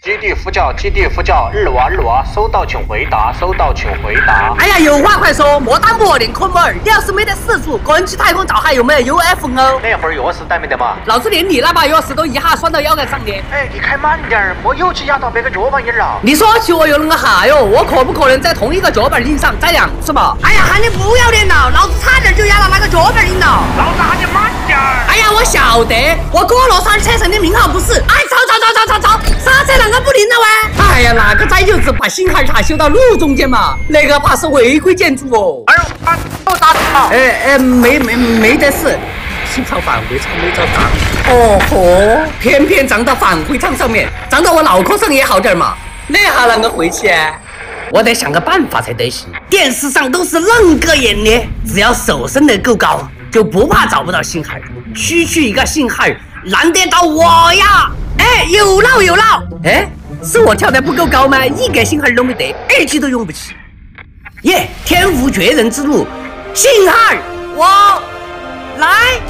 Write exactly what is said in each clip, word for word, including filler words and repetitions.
基地呼叫，基地呼叫，日娃日娃，收到请回答，收到请回答。 哎呀，有话快说，莫打磨练抠门儿。你要是没得事做，个人去太空照还有没有 U F O？ 那会儿钥匙带没得嘛？ 老子连你那把钥匙都一下拴到腰杆上的。 哎，你开慢点儿，莫油漆压到别个脚板印了。 你说起我有那个哈哟，我可不可能在同一个脚板印上摘两次嘛？哎呀，喊你不要脸了，老子差点就压到那个脚板印了。 老子喊你慢点儿。 哎呀，我晓得，我哥罗山车神的名号不是。哎，操操操操操操，刹车啷个不灵了喂？哎呀，那个崽就是把信号塔修到路中间嘛，那个怕是违规建筑哦。 哎呦，啊，又打他！ 哎哎，没没没得事，幸好返回舱没遭脏。哦吼，偏偏长到返回舱上面，长到我脑壳上也好点嘛。那下啷个回去啊？我得想个办法才得行。电视上都是恁个演的，只要手伸得够高，就不怕找不到信号。区区一个信号，难得到我呀！哎，有闹有闹！哎，是我跳得不够高吗？一个信号都没得，耳机都用不起。耶，天无绝人之路，信号，我来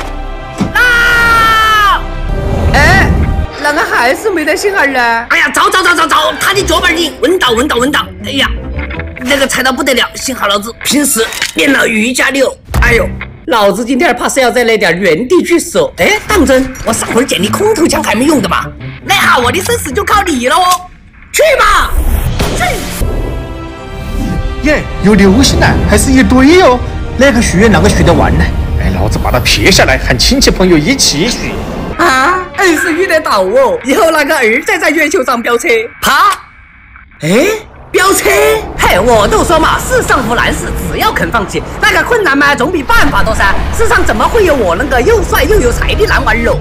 啦！哎，啷个还是没得信号呢？哎呀，找找找找找，他的脚板印，闻到闻到闻到！哎呀，那个踩到不得了，幸好老子平时练了瑜伽六。哎呦！老子今天怕是要再来点原地去死哦！哎，当真，我上回捡你空投枪还没用的嘛？那下我的生死就靠你了哦！去吧，去！ 耶，有流星了，还是一堆哦！哪个续约啷个续得完呢？哎，老子把它撇下来，喊亲戚朋友一起续。 啊，硬是遇得到哦！以后那个儿再在月球上飙车，啪！哎。飙车，嘿，我都说嘛，世上无难事，只要肯放弃，那个困难嘛，总比办法多噻。世上怎么会有我那个又帅又有才的男娃儿哦？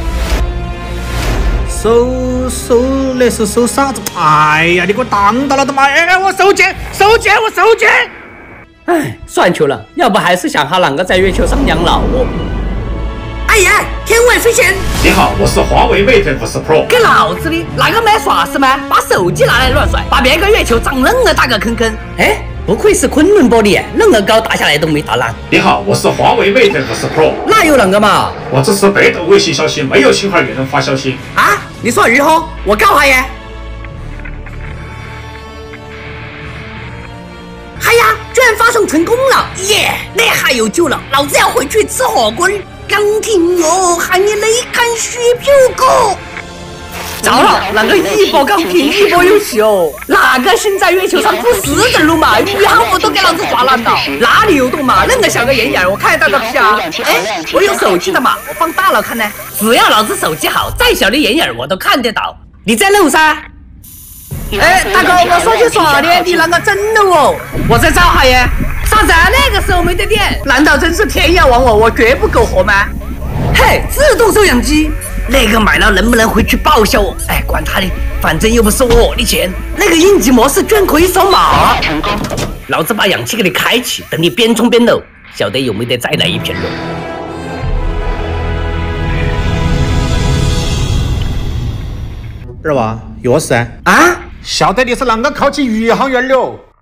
收收那是收啥子？哎呀，你给我挡到了的嘛！哎，我收钱，收钱，我收钱。 哎，算球了，要不还是想下啷个在月球上养老哦。哎呀，天外飞仙！ 你好，我是华为 Mate 五十 Pro。 给老子的，那个没耍事吗？把手机拿来乱甩，把别个月球长恁个大个坑坑。哎，不愧是昆仑玻璃，恁个高打下来都没打烂。 你好，我是华为 Mate 五十 Pro。 那有啷个嘛？ 我这是北斗卫星消息，没有信号也能发消息。 啊？你说如何？我告他耶！哎呀，居然发送成功了！耶，那下有救了，老子要回去吃火锅。刚听我喊你来看血票哥，糟了，那个一波刚平一波又起哦，哪个心在月球上不死的路嘛？宇航服都给老子抓烂了，哪里有洞嘛？那么小个眼眼，我看得到个屁啊！哎，我有手机的嘛，我放大了看呢。只要老子手机好，再小的眼眼我都看得到。你在漏噻？哎，大哥，我说句实话的，你啷个整的哦？我在找下耶。啥子？那个时候没得电，难道真是天要亡我，我绝不苟活吗？嘿，自动收养机，那个买了能不能回去报销我？哎，管他的，反正又不是我的钱。那个应急模式居然可以扫码，老子把氧气给你开启，等你边冲边漏，晓得有没得再来一瓶肉？ 二娃，钥匙啊？ 啊？ 晓得你是啷个考起宇航员了？